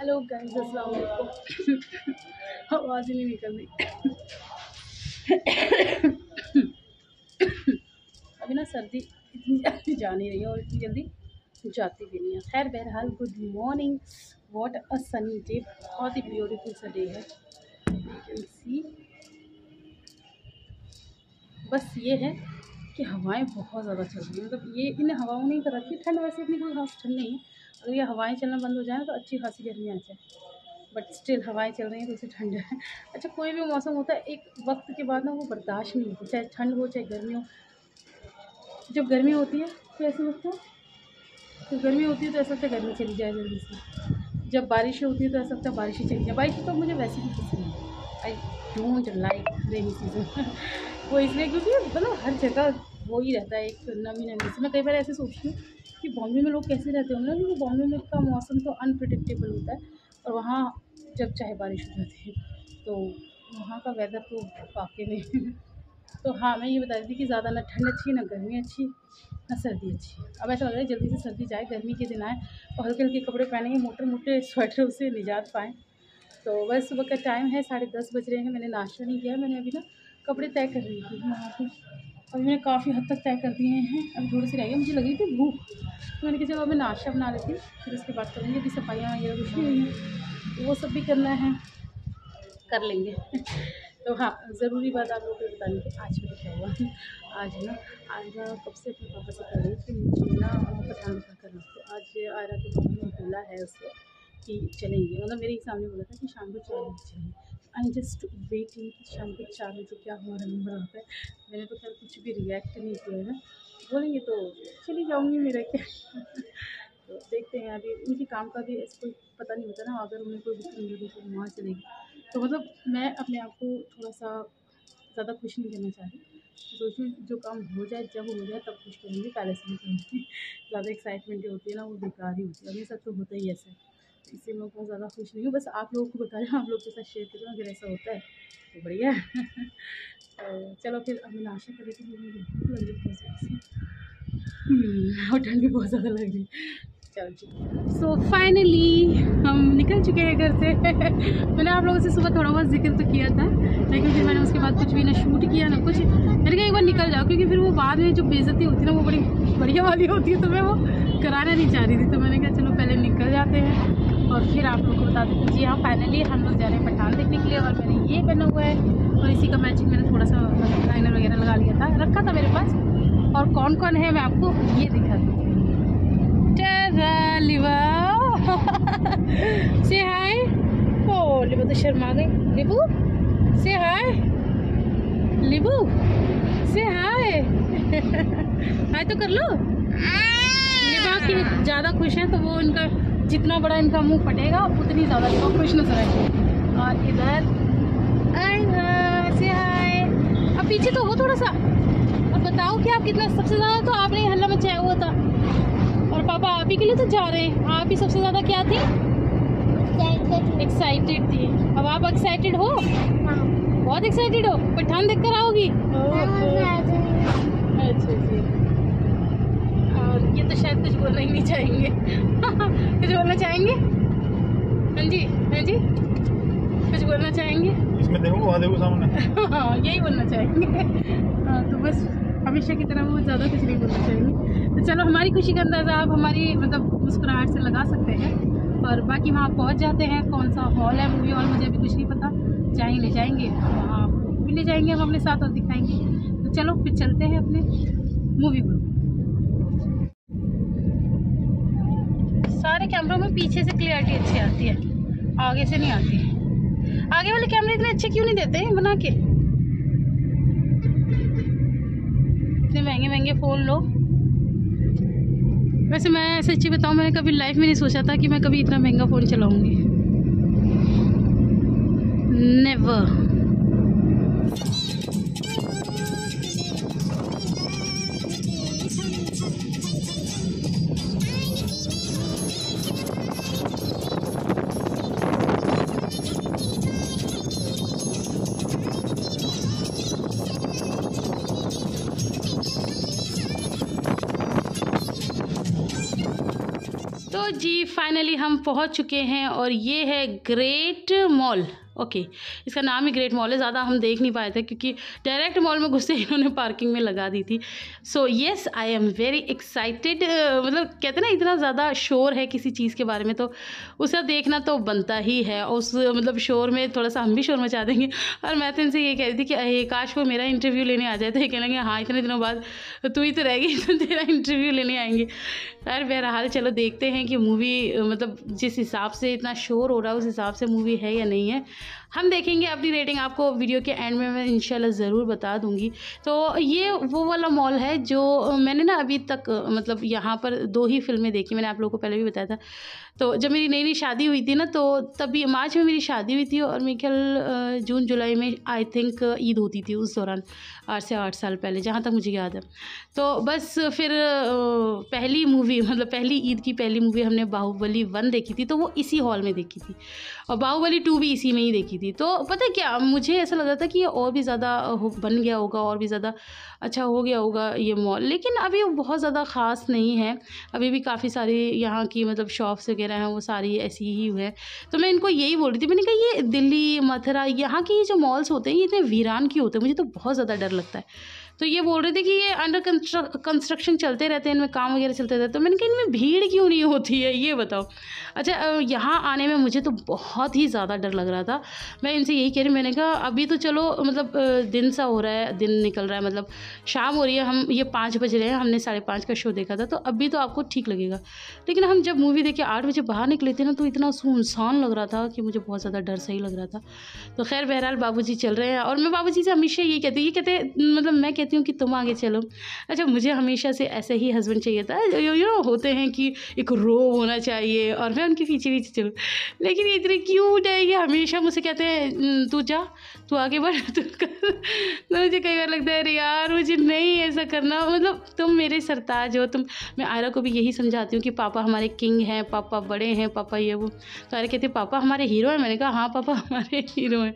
Hello guys, अस्सलाम वालेकुम। आवाज़ ही नहीं निकल रही। अभी ना सर्दी इतनी जल्दी जा नहीं रही है और इतनी जल्दी जाती भी नहीं है। खैर बहरहाल, good morning. What a sunny day, बहुत ही ब्यूटीफुल सा डे है। You can see. बस ये है कि हवाएं बहुत ज़्यादा चल रही हैं। मतलब ये इन हवाओं ने कर रखी है। ठंड वैसे इतनी कोई खास ठंड नहीं है। अगर ये हवाएं चलना बंद हो जाए तो अच्छी खासी गर्मी आ जाए, बट स्टिल हवाएं चल रही हैं तो इसे ठंड है। अच्छा, कोई भी मौसम होता है एक वक्त के बाद ना वो बर्दाश्त नहीं होती, चाहे ठंड हो चाहे गर्मी हो। जब गर्मी होती है तो ऐसा लगता है, तो गर्मी होती है तो ऐसा लगता है गर्मी चली जाए जल्दी से। जब बारिश होती है तो ऐसा लगता है बारिश ही चली जाए। बारिश तो मुझे वैसे भी पसंद है। I don't like rainy season. वो इसलिए क्योंकि मतलब हर जगह वो ही रहता है, एक नमी नमी से। मैं कई बार ऐसे सोचती हूँ कि बॉम्बे में लोग कैसे रहते होंगे, क्योंकि बॉम्बे में का मौसम तो अनप्रिडिक्टेबल होता है और वहाँ जब चाहे बारिश हो जाती है, तो वहाँ का वेदर तो वाकई में। तो हाँ, मैं ये बता रही थी कि ज़्यादा ना ठंड अच्छी, ना गर्मी अच्छी, ना सर्दी अच्छी। अब ऐसा लग रहा है जल्दी से सर्दी जाए, गर्मी के दिन आए और हल्के हल्के कपड़े पहनेंगे, मोटे मोटे स्वेटरों से निजात पाएँ। तो बस सुबह का टाइम है, 10:30 बज रहे हैं। मैंने नाश्ता नहीं किया। मैंने अभी ना कपड़े तय कर रही थी वहाँ पर। अभी मैंने काफ़ी हद तक तय कर दिए हैं, अभी थोड़ी सी रह गई। मुझे लगी थी भूख, तो मैंने कहा चलो मैं नाश्ता बना लेती हूँ, फिर उसके बाद करेंगे। अभी सफाइयाँ वगैरह कुछ नहीं हुई हैं, तो वो सब भी करना है, कर लेंगे। तो हाँ, ज़रूरी बात आप लोगों को बतानी कि आज मेरा क्या हुआ। आज ना कब से अपने पापा से कह रही कि मुझे ना पठान का करना। तो आज आयरा के पापा ने बोला है उससे कि चलेंगे, मतलब मेरे सामने बोला था कि शाम को 4 बजे चलेंगे। आई जस्ट वेटिंग कि शाम को 4 बजे क्या हमारा नंबर आता है। मैंने तो खैर कुछ भी रिएक्ट नहीं किया है। बोलेंगे तो चली जाऊँगी, मेरा क्या। तो देखते हैं, अभी उनके काम का भी ऐसा कोई पता नहीं होता ना। अगर उन्हें कोई बुकिंग मिल गई तो वहाँ चलेगी। तो मतलब मैं अपने आप को थोड़ा सा ज़्यादा खुश नहीं करना चाह रही। सोचूँ जो काम हो जाए, जब हो जाए तब खुश करूँगी, पहले से नहीं करूँगी। ज़्यादा एक्साइटमेंट जो होती है ना वो बेकार ही होती है। अभी सब तो होता ही ऐसा है, इससे मैं बहुत ज़्यादा खुश नहीं हूँ। बस आप लोगों को बता रहे हैं, आप लोग के साथ शेयर करूँ। अगर ऐसा होता है तो बढ़िया है। तो चलो फिर अब मैं नाश्ता कर लेती हूँ, मुझे भूख लग रही है बहुत ज़्यादा सी। और ठंड भी बहुत ज़्यादा लग रही है। चलो ठीक। सो फाइनली हम निकल चुके हैं घर से। मैंने आप लोगों से सुबह थोड़ा बहुत जिक्र तो किया था, लेकिन फिर मैंने उसके बाद कुछ भी ना शूट किया ना कुछ। मैंने कहा एक बार निकल जाओ, क्योंकि फिर वो बाद में जो बेइज्जती होती है ना वो बड़ी बढ़िया वाली होती है, तो मैं वो कराना नहीं चाह रही थी। तो मैंने कहा चलो पहले निकल जाते हैं और फिर आप लोग को बता देते हैं। जी हाँ, फाइनली हम लोग जा रहे हैं पठान देखने के लिए। और मैंने ये पहना हुआ है और इसी का मैचिंग मैंने थोड़ा सा लाइनर वगैरह लगा लिया था, रखा था मेरे पास। और कौन कौन है मैं आपको ये दिखा दूँ। लिवा से हाय। ओ लिबू तो शर्मा गई। लिबू से हाय, लिबू से हाय। हाय तो कर लो। लिबा की ज़्यादा खुश है तो वो इनका जितना बड़ा इनका मुंह फटेगा उतनी ज़्यादा लिबा खुश नजर आएगी। और इधर से हाय। अब पीछे तो हो थोड़ा सा और बताओ कि आप कितना, सबसे ज़्यादा तो आपने ही हल्ला मचाया हुआ था और पापा आप ही के लिए तो जा रहे हैं। आप ही सबसे ज़्यादा क्या थी? एक्साइटेड थी। अब आप एक्साइटेड हो? बहुत एक्साइटेड हो? पठान देख कर आओगी? अच्छा जी। और ये तो शायद कुछ बोलना ही नहीं चाहेंगे। कुछ बोलना चाहेंगे? हाँ जी, हाँ जी, कुछ बोलना चाहेंगे? इसमें देखो, वहाँ देखो सामने। हाँ, यही बोलना चाहेंगे। हाँ, तो बस हमेशा की तरह वो ज़्यादा कुछ नहीं बोलना चाहेंगे। तो चलो, हमारी खुशी का अंदाज़ा आप हमारी मतलब मुस्कुराहट से लगा सकते हैं। और बाकी वहाँ पहुँच जाते हैं। कौन सा हॉल है, मूवी हॉल, मुझे अभी कुछ नहीं पता। जाएंगे ले जाएंगे, वहाँ भी ले जाएंगे हम अपने साथ और दिखाएंगे। तो चलो फिर चलते हैं अपने मूवी हॉल। सारे कैमरों में पीछे से क्लियरिटी अच्छी आती है, आगे से नहीं आती। आगे वाले कैमरे इतने अच्छे क्यों नहीं देते हैं बना के? इतने महंगे महंगे फ़ोन लो। वैसे मैं सच्ची बताऊं, मैंने कभी लाइफ में नहीं सोचा था कि मैं कभी इतना महंगा फ़ोन चलाऊंगी। नेवर। तो जी फाइनली हम पहुंच चुके हैं और ये है ग्रेट मॉल। ओके इसका नाम ही ग्रेट मॉल है, ज़्यादा हम देख नहीं पाए थे क्योंकि डायरेक्ट मॉल में घुसे इन्होंने पार्किंग में लगा दी थी। So yes I am very excited. मतलब कहते हैं ना इतना ज़्यादा शोर है किसी चीज़ के बारे में तो उसे देखना तो बनता ही है। उस मतलब शोर में थोड़ा सा हम भी शोर मचा देंगे। और मैं तो इनसे ये कह रही थी कि काश वो मेरा इंटरव्यू लेने आ जाए तो ये कह लेंगे हाँ इतने दिनों बाद तू ही तो रहेगी तो तेरा इंटरव्यू लेने आएंगे। यार बहरहाल चलो देखते हैं कि मूवी मतलब जिस हिसाब से इतना शोर हो रहा है उस हिसाब से मूवी है या नहीं है। हम देखेंगे, अपनी रेटिंग आपको वीडियो के एंड में मैं इंशाल्लाह ज़रूर बता दूंगी। तो ये वो वाला मॉल है जो मैंने ना अभी तक मतलब यहाँ पर 2 ही फिल्में देखी, मैंने आप लोगों को पहले भी बताया था। तो जब मेरी नई नई शादी हुई थी ना तो तभी मार्च में मेरी शादी हुई थी और मेरे ख्याल जून जुलाई में आई थिंक ईद होती थी उस दौरान, 8 से 8 साल पहले जहाँ तक मुझे याद है। तो बस फिर पहली मूवी मतलब पहली ईद की पहली मूवी हमने बाहुबली 1 देखी थी तो वो इसी हॉल में देखी थी और बाहुबली 2 भी इसी में ही देखी थी। तो पता है क्या मुझे ऐसा लग रहा था कि ये और भी ज़्यादा बन गया होगा और भी ज़्यादा अच्छा हो गया होगा ये मॉल, लेकिन अभी वो बहुत ज़्यादा ख़ास नहीं है। अभी भी काफ़ी सारी यहाँ की मतलब शॉप्स वगैरह हैं वो सारी ऐसी ही है। तो मैं इनको यही बोल रही थी, मैंने कहा ये दिल्ली मथुरा यहाँ की जो मॉल्स होते हैं ये इतने वीरान की होते हैं, मुझे तो बहुत ज़्यादा डर लगता है। तो ये बोल रहे थे कि ये अंडर कंस्ट्रक्शन चलते रहते हैं, इनमें काम वगैरह चलते रहते हैं। तो मैंने कहा इनमें भीड़ क्यों नहीं होती है ये बताओ। अच्छा यहाँ आने में मुझे तो बहुत ही ज़्यादा डर लग रहा था। मैं इनसे यही कह रही, मैंने कहा अभी तो चलो मतलब दिन सा हो रहा है, दिन निकल रहा है, मतलब शाम हो रही है, हम ये 5 बज रहे हैं, हमने 5:30 का शो देखा था तो अभी तो आपको ठीक लगेगा। लेकिन हम जब मूवी देख के 8 बजे बाहर निकले थे ना तो इतना सुनसान लग रहा था कि मुझे बहुत ज़्यादा डर सही लग रहा था। तो खैर बहरहाल बाबूजी चल रहे हैं और मैं बाबूजी से हमेशा ये कहते मतलब मैं कहती हूँ कि तुम आगे चलो। अच्छा मुझे हमेशा से ऐसे ही हस्बैंड चाहिए था, यू नो होते हैं कि एक रोब होना चाहिए और मैं उनके पीछे पीछे चलूँ। लेकिन ये इतने क्यूट है, ये हमेशा मुझसे कहते हैं तू जा, तू आगे बढ़, तू कर। तो मुझे कई बार लगता है अरे यार मुझे नहीं ऐसा करना, मतलब तुम मेरे सरताज हो तुम। मैं आयरा को भी यही समझाती हूँ कि पापा हमारे किंग हैं, पापा बड़े हैं, पापा ये वो। तो आयरा कहती है पापा हमारे हीरो हैं। मैंने कहा हाँ पापा हमारे हीरो हैं।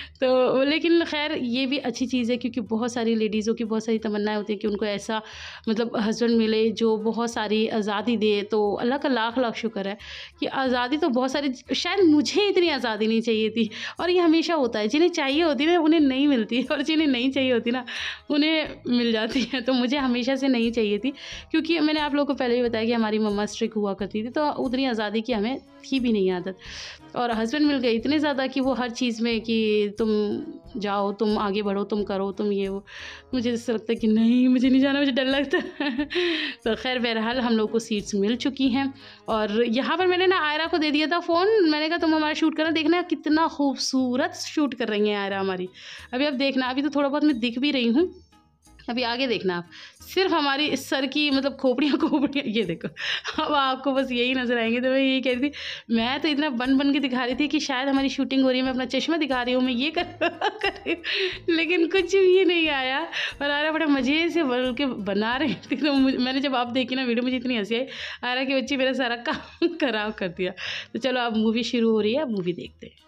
तो लेकिन खैर ये भी अच्छी चीज़ है क्योंकि बहुत सारी लेडीज़ों की बहुत सारी तमन्नाएं होती है कि उनको ऐसा मतलब हस्बैंड मिले जो बहुत सारी आज़ादी दे। तो अल्लाह का लाख लाख शुक्र है कि आज़ादी तो बहुत सारी, शायद मुझे इतनी आज़ादी नहीं चाहिए थी और ये हमेशा होता है, जिन्हें चाहिए होती है ना उन्हें नहीं मिलती और जिन्हें नहीं चाहिए होती ना उन्हें मिल जाती है। तो मुझे हमेशा से नहीं चाहिए थी क्योंकि मैंने आप लोगों को पहले भी बताया कि हमारी मम्मा स्ट्रिक्ट हुआ करती थी तो उतनी आज़ादी की हमें थी भी नहीं आदत। और हस्बैंड मिल गए इतने ज़्यादा कि वो हर चीज़ में कि तुम जाओ, तुम आगे बढ़ो, तुम करो, तुम ये वो। मुझे ऐसा लगता है कि नहीं मुझे नहीं जाना, मुझे डर लगता है। तो खैर बहरहाल हम लोग को सीट्स मिल चुकी हैं और यहाँ पर मैंने ना आयरा को दे दिया था फ़ोन। मैंने कहा तुम हमारा शूट करना, देखना कितना खूबसूरत शूट कर रही हैं आयरा हमारी। अभी आप देखना, अभी तो थोड़ा बहुत मैं दिख भी रही हूँ, अभी आगे देखना आप, सिर्फ हमारी सर की मतलब खोपड़ियाँ ये देखो। अब आपको बस यही नज़र आएंगे। तो मैं यही कह रही थी, मैं तो इतना बन के दिखा रही थी कि शायद हमारी शूटिंग हो रही है, मैं अपना चश्मा दिखा रही हूँ, मैं ये कर रही हूँ, लेकिन कुछ भी नहीं आया। और आयरा बड़े मज़े से बोल के बना रही थी। तो मैंने जब आप देखी ना वीडियो मुझे इतनी हंसी आई, आयरा की बच्ची मेरा सारा काम ख़राब कर दिया। तो चलो अब मूवी शुरू हो रही है, अब मूवी देखते हैं।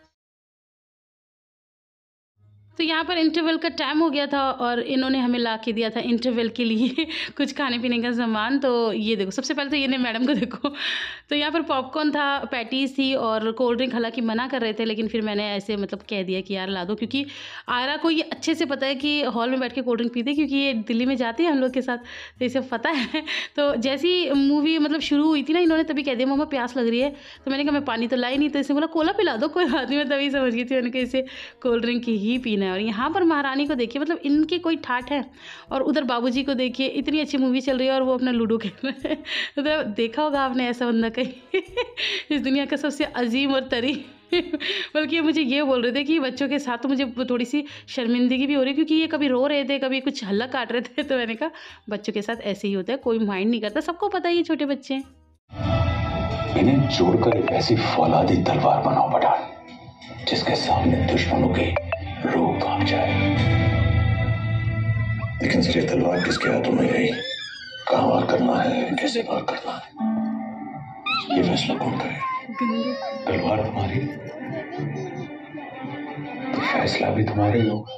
तो यहाँ पर इंटरवल का टाइम हो गया था और इन्होंने हमें ला के दिया था इंटरवल के लिए कुछ खाने पीने का सामान। तो ये देखो, सबसे पहले तो ये मैडम को देखो। तो यहाँ पर पॉपकॉर्न था, पैटीज़ थी और कोल्ड ड्रिंक। हालांकि मना कर रहे थे लेकिन फिर मैंने ऐसे मतलब कह दिया कि यार ला दो, क्योंकि आयरा को ये अच्छे से पता है कि हॉल में बैठ के कोल्ड ड्रिंक पीते, क्योंकि ये दिल्ली में जाती है हम लोग के साथ, तो इसे पता है। तो जैसी मूवी मतलब शुरू हुई थी ना, इन्होंने तभी कह दिया मम्मा प्यास लग रही है। तो मैंने कहा मैं पानी तो लाई नहीं, तो इसे बोला कोला पिला दो, कोई बात नहीं। मैं तभी समझ गई थी, मैंने कहा इसे कोल्ड ड्रिंक ही पीना है। और यहाँ पर महारानी को देखिए, मतलब इनके कोई ठाठ है। और उधर बाबूजी को देखिए, इतनी अच्छी मूवी चल रही है और वो अपना लूडो खेल रहे हैं। तो देखा होगा आपने ऐसा बंदा कहीं इस दुनिया का सबसे अजीम और तरी। बल्कि मुझे ये बोल रहे थे कि बच्चों के साथ तो मुझे थोड़ी सी शर्मिंदगी भी हो रही, क्योंकि ये कभी रो रहे थे, कभी कुछ हल्ला काट रहे थे। तो मैंने कहा बच्चों के साथ ऐसे ही होता है, कोई माइंड नहीं करता, सबको पता है ये छोटे बच्चे हैं। इन्हें जोड़कर एक ऐसी फौलादी तलवार बनाओ पठान, जिसके सामने दुश्मनों के रूह कांप जाए। लेकिन ये तलवार किसके हाथों में है, कहाँ वार करना है, कैसे वार करना है, ये फैसला कौन करे? तलवार तुम्हारी तो फैसला भी तुम्हारे होगा।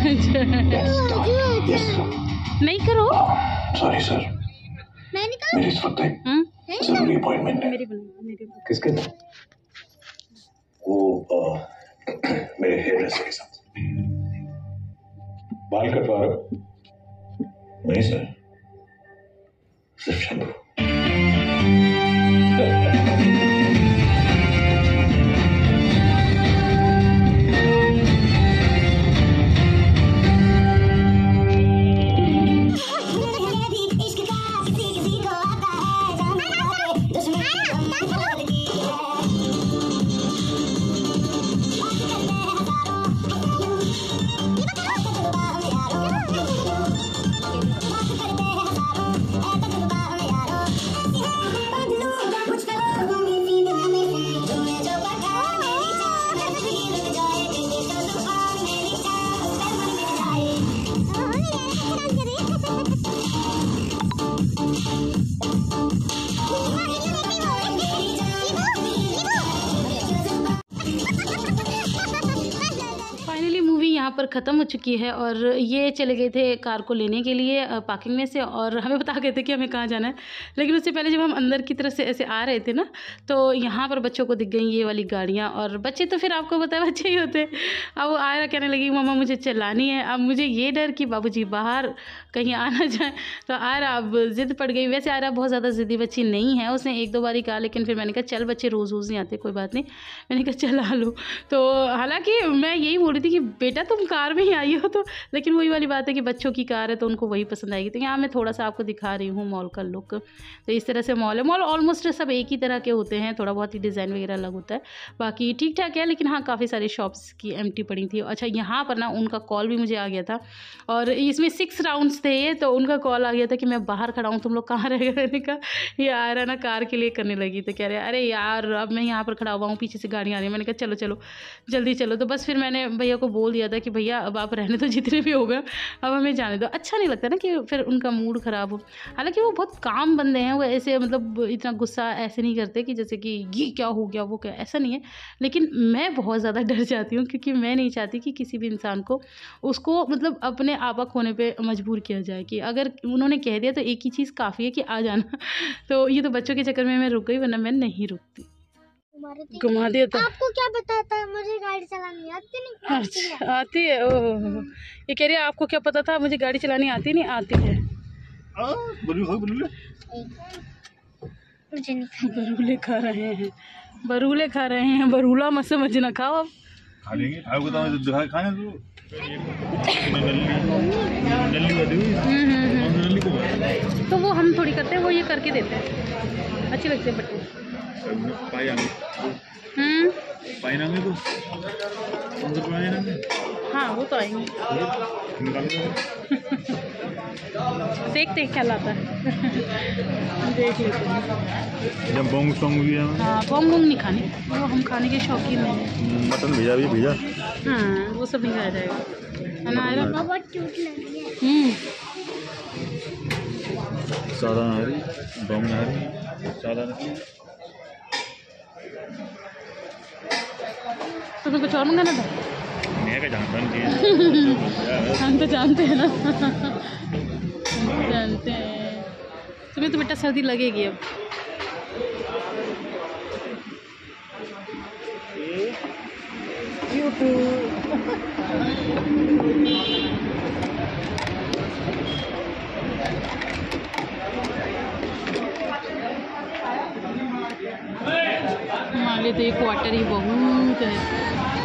नहीं करो। सॉरी सर, मेरी इस वक्त जरूरी अपॉइंटमेंट है। किसके साथ? वो मेरे हेयर ड्रेसर के साथ। बाल कटवा रहे हो? नहीं सर, सिर्फ शैम्पू। यहाँ पर ख़त्म हो चुकी है और ये चले गए थे कार को लेने के लिए पार्किंग में से, और हमें बता गए थे कि हमें कहाँ जाना है। लेकिन उससे पहले जब हम अंदर की तरफ से ऐसे आ रहे थे ना, तो यहाँ पर बच्चों को दिख गई ये वाली गाड़ियाँ, और बच्चे तो फिर आपको पता है बच्चे ही होते हैं। अब वो आयरा कहने लगी मम्मा मुझे चलानी है। अब मुझे ये डर कि बाबूजी बाहर कहीं आ ना जाए, तो आयरा अब ज़िद पड़ गई। वैसे आयरा बहुत ज़्यादा ज़िद्दी बच्ची नहीं है, उसने एक दो बार ही कहा, लेकिन फिर मैंने कहा चल बच्चे रोज़ नहीं आते, कोई बात नहीं, मैंने कहा चला लो। तो हालांकि मैं यही बोल रही थी कि बेटा तुम कार में ही आई हो, तो लेकिन वही वाली बात है कि बच्चों की कार है तो उनको वही पसंद आएगी। तो यहाँ मैं थोड़ा सा आपको दिखा रही हूँ मॉल का लुक। तो इस तरह से मॉल है। मॉल ऑलमोस्ट सब एक ही तरह के होते हैं, थोड़ा बहुत ही डिज़ाइन वगैरह अलग होता है, बाकी ठीक ठाक है। लेकिन हाँ काफ़ी सारी शॉप्स की एम्प्टी पड़ी थी। अच्छा यहाँ पर ना उनका कॉल भी मुझे आ गया था, और इसमें 6 राउंड्स थे ये, तो उनका कॉल आ गया था कि मैं बाहर खड़ा हूँ, तुम लोग कहाँ रह गए। मैंने कहा ये आयरा ना कार के लिए करने लगी, तो कह रहे अरे यार अब मैं यहाँ पर खड़ा हुआ हूँ, पीछे से गाड़ियाँ आ रही है। मैंने कहा चलो चलो जल्दी चलो। तो बस फिर मैंने भैया को बोल दिया था कि भैया अब आप रहने दो, जितने भी हो गए अब हमें जाने दो। अच्छा नहीं लगता ना कि फिर उनका मूड ख़राब हो। हालांकि वो बहुत काम बंदे हैं, वो ऐसे मतलब इतना गुस्सा ऐसे नहीं करते कि जैसे कि ये क्या हो गया वो क्या, ऐसा नहीं है। लेकिन मैं बहुत ज़्यादा डर जाती हूँ, क्योंकि मैं नहीं चाहती कि किसी भी इंसान को उसको मतलब अपने आपा खोने पे मजबूर किया जाए, कि अगर उन्होंने कह दिया तो एक ही चीज़ काफ़ी है कि आ जाना। तो ये तो बच्चों के चक्कर में मैं रुक गई, वरना मैं नहीं रुकती। घुमा दिया था। आपको क्या पता था मुझे गाड़ी चलानी आती नहीं? अच्छा आती है। ओह ये कह रही है आपको क्या पता था मुझे गाड़ी चलानी आती नहीं? आती है। मुझे नहीं। बरूले खा रहे हैं, बरूले खा रहे हैं। बरूला मत समझना, खाओ अब। खा लेंगे, आपको तो दिखा खाने दो। तो वो हम थोड़ी करते हैं, वो ये करके देते हैं, अच्छी लगती है बट्टी। पाएंगे तो हाँ वो तो आएंगे। देखते क्या लाता है। देख लेते हैं। जब बोंग सोंग भी है। हाँ बोंग बोंग नहीं खानी, वो हम खाने के शौकीन नहीं है। मटन भेजा भी भेजा। हाँ वो सब नहीं खाया जाएगा, है ना आयरा? बहुत क्यूट लग रही है। सादा नहरी, बोंग नहरी, सादा नहरी। तुम्हें कुछ और मंगाना था? मैं क्या जानता नहीं। हम तो जानते हैं ना। जानते हैं। तुम्हें तो बेटा सर्दी लगेगी अब। हमारे तो ये क्वार्टर ही बहुत है।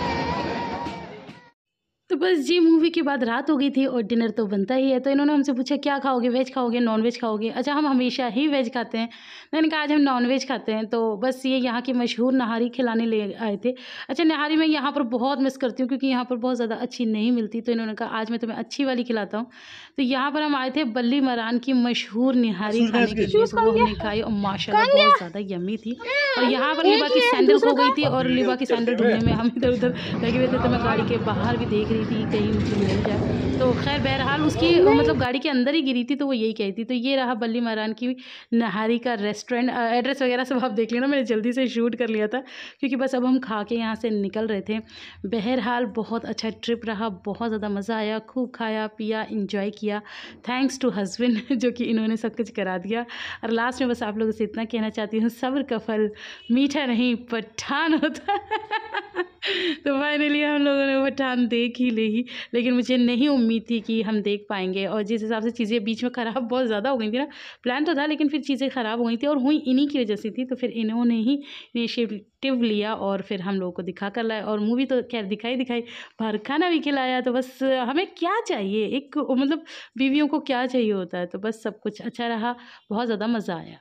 तो बस जी मूवी के बाद रात हो गई थी और डिनर तो बनता ही है। तो इन्होंने हमसे पूछा क्या खाओगे, वेज खाओगे नॉन वेज खाओगे? अच्छा हम हमेशा ही वेज खाते हैं, मैंने कहा आज हम नॉन वेज खाते हैं। तो बस ये यहाँ की मशहूर नहारी खिलाने ले आए थे। अच्छा नहारी मैं यहाँ पर बहुत मिस करती हूँ, क्योंकि यहाँ पर बहुत ज़्यादा अच्छी नहीं मिलती। तो इन्होंने कहा आज मैं तुम्हें अच्छी वाली खिलाता हूँ। तो यहाँ पर हम आए थे बल्ली मरान की मशहूर निहारी खाने के लिए। तो वो हमने खाई और माशाल्लाह बहुत ज़्यादा यम्मी थी। और यहाँ पर लिबा की सैंडल खो गई थी, और लिबा की सैंडल ढूंढने में हम इधर उधर लगे हुए थे। तो मैं गाड़ी के बाहर भी देख रही थी कहीं मतलब मिल जाए। तो खैर बहरहाल उसकी मतलब गाड़ी के अंदर ही गिरी थी, तो वो यही कही थी। तो ये रहा बल्ली मारान की नहारी का रेस्टोरेंट। एड्रेस वगैरह सब आप देख लेना, मैंने जल्दी से शूट कर लिया था क्योंकि बस अब हम खा के यहाँ से निकल रहे थे। बहरहाल बहुत अच्छा ट्रिप रहा, बहुत ज़्यादा मज़ा आया, खूब खाया पिया, इंजॉय किया। थैंक्स टू हस्बैंड जो कि इन्होंने सब कुछ करा दिया। और लास्ट में बस आप लोगों से इतना कहना चाहती हूँ, सब्र का फल मीठा नहीं पठान होता तो फाइनली हम लोगों ने पठान देख ही ली, लेकिन मुझे नहीं उम्मीद थी कि हम देख पाएंगे। और जिस हिसाब से चीज़ें बीच में ख़राब बहुत ज़्यादा हो गई थी ना, प्लान तो था लेकिन फिर चीज़ें ख़राब हो गई थी और हुई इन्हीं की वजह से थी। तो फिर इन्होंने ही इनिशिएटिव लिया और फिर हम लोगों को दिखा कर लाया। और मूवी तो खैर दिखाई बाहर खाना भी खिलाया। तो बस हमें क्या चाहिए, एक मतलब बीवियों को क्या चाहिए होता है। तो बस सब कुछ अच्छा रहा, बहुत ज़्यादा मज़ा आया।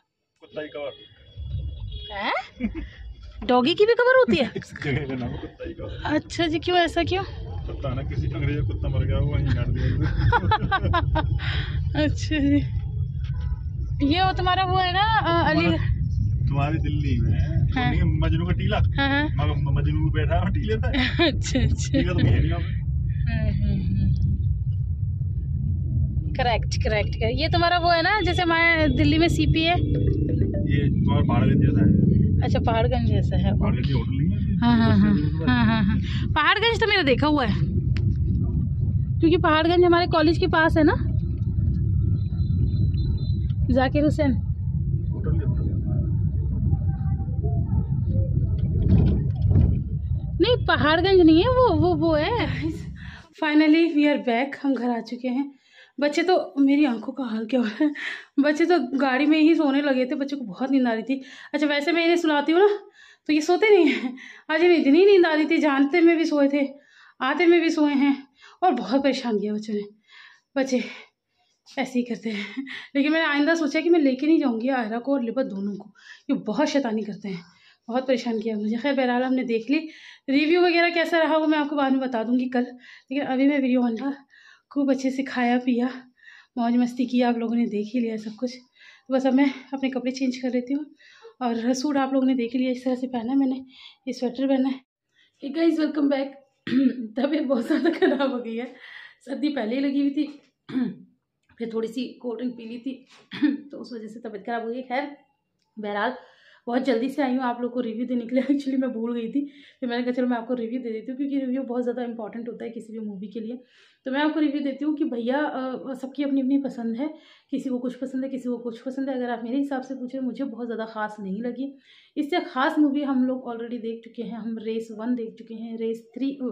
डॉगी की भी खबर होती है? जगह का नाम कुत्ता ही कवर। अच्छा जी, क्यों, ऐसा क्यों? पता ना, किसी अंग्रेज कुत्ता मर गया वो वहीं काट दिया। अच्छा जी, ये वो तुम्हारा वो है ना अली, तुम्हारी दिल्ली में हाँ। नहीं, मजनू का टीला। हाँ। मजनू बैठा है टीले पे। अच्छा अच्छा, टीला तो नहीं है। करेक्ट। ये तुम्हारा वो है ना, जैसे हमारे दिल्ली में सीपी है, ये तुम्हारा पहाड़गंज जैसा है। अच्छा पहाड़गंज जैसा है। पहाड़गंज होटल नहीं है? हाँ। पहाड़गंज तो मेरा देखा हुआ है क्योंकि पहाड़गंज हमारे कॉलेज के पास है ना, जाकिर हुसैन। नहीं पहाड़गंज नहीं है, वो है। फाइनली वी आर बैक, हम घर आ चुके हैं। बच्चे तो, मेरी आंखों का हाल क्या हो रहा है, बच्चे तो गाड़ी में ही सोने लगे थे, बच्चों को बहुत नींद आ रही थी। अच्छा वैसे मैं इन्हें सुलाती हूँ ना तो ये सोते नहीं हैं, आज इन्हें इतनी नींद आ रही थी, जानते में भी सोए थे, आते में भी सोए हैं और बहुत परेशान किया बच्चों ने। बच्चे ऐसे ही करते हैं, लेकिन मैंने आइंदा सोचा कि मैं लेके नहीं जाऊँगी आयरा को और लिबत दोनों को, ये बहुत शैतानी करते हैं, बहुत परेशान किया मुझे। खैर बहरहाल हमने देख ली, रिव्यू वगैरह कैसा रहा वो मैं आपको बाद में बता दूंगी कल, लेकिन अभी मैं वीडियो बना, खूब अच्छे से खाया पिया, मौज मस्ती किया, आप लोगों ने देख ही लिया सब कुछ। तो बस अब मैं अपने कपड़े चेंज कर लेती हूँ। और सूट आप लोगों ने देख लिया, इस तरह से पहना है मैंने, ये स्वेटर पहना है। Hey guys welcome back. तबीयत बहुत ज़्यादा ख़राब हो गई है, सर्दी पहले ही लगी हुई थी, फिर थोड़ी सी कोल्ड ड्रिंक पी ली थी तो उस वजह से तबीयत ख़राब हो गई। खैर बहरहाल बहुत जल्दी से आई हूँ आप लोग को रिव्यू देने के लिए, एक्चुअली मैं भूल गई थी, फिर मैंने कहा चलो मैं आपको रिव्यू दे देती हूँ क्योंकि रिव्यू बहुत ज़्यादा इंपॉर्टेंट होता है किसी भी मूवी के लिए। तो मैं आपको रिव्यू देती हूँ कि भैया सबकी अपनी अपनी पसंद है, किसी को कुछ पसंद है किसी को कुछ पसंद है। अगर आप मेरे हिसाब से पूछे, मुझे बहुत ज़्यादा खास नहीं लगी। इससे ख़ास मूवी हम लोग ऑलरेडी देख चुके हैं, हम रेस 1 देख चुके हैं, रेस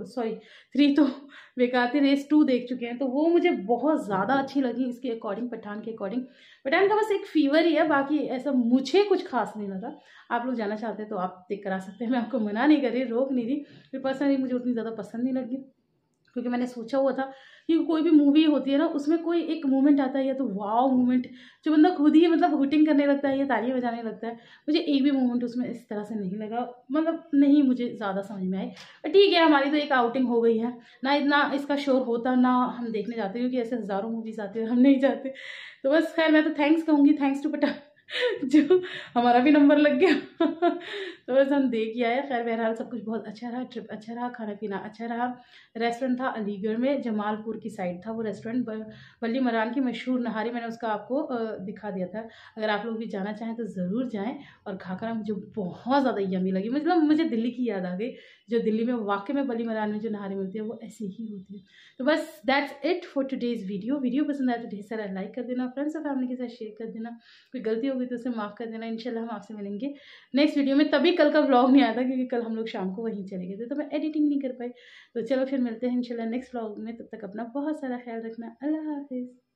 3 तो बेकार थी, रेस 2 देख चुके हैं, तो वो मुझे बहुत ज़्यादा अच्छी लगी इसके अकॉर्डिंग, पठान के अकॉर्डिंग। पठान का बस एक फीवर ही है, बाकी ऐसा मुझे कुछ खास नहीं लगा। आप लोग जाना चाहते हैं तो आप देख कर आ सकते हैं, मैं आपको मना नहीं कर रही, रोक नहीं रही। फिर पर्सनली मुझे उतनी ज़्यादा पसंद नहीं लगी क्योंकि मैंने सोचा हुआ था कि कोई भी मूवी होती है ना उसमें कोई एक मोमेंट आता है या तो वाव मोमेंट, जो बंदा खुद ही मतलब हुटिंग करने लगता है या तालियां बजाने लगता है। मुझे एक भी मोमेंट उसमें इस तरह से नहीं लगा, मतलब नहीं मुझे ज़्यादा समझ में आई। ठीक है, हमारी तो एक आउटिंग हो गई है ना, इतना इसका शोर होता ना हम देखने जाते क्योंकि ऐसे हज़ारों मूवीज़ आते हैं, हम नहीं जाते। तो बस खैर मैं तो थैंक्स कहूँगी, थैंक्स टू पठान जो हमारा भी नंबर लग गया तो बस हम देख ही आए। खैर बहरहाल सब कुछ बहुत अच्छा रहा, ट्रिप अच्छा रहा, खाना पीना अच्छा रहा। रेस्टोरेंट था अलीगढ़ में, जमालपुर की साइड था वो रेस्टोरेंट, बल्ली मरान की मशहूर नहारी, मैंने उसका आपको दिखा दिया था। अगर आप लोग भी जाना चाहें तो ज़रूर जाएं। और खाकर मुझे बहुत ज़्यादा यम्मी लगी, मतलब मुझे दिल्ली की याद आ गई, जो दिल्ली में वाकई में बल्ली मरान में जो नहारी मिलती है वो ऐसी ही होती है। तो बस that's it for today's video पसंद आया तो ढेर सारा लाइक कर देना, फ्रेंड्स और फैमिली के साथ शेयर कर देना, कोई गलती होगी तो उसे माफ़ कर देना। इंशाल्लाह हम आपसे मिलेंगे नेक्स्ट वीडियो में। तभी कल का व्लॉग नहीं आया था क्योंकि कल हम लोग शाम को वहीं चले गए थे तो मैं एडिटिंग नहीं कर पाई। तो चलो फिर मिलते हैं इंशाल्लाह नेक्स्ट व्लॉग में, तब तक अपना बहुत सारा ख्याल रखना। अल्लाह हाफिज़।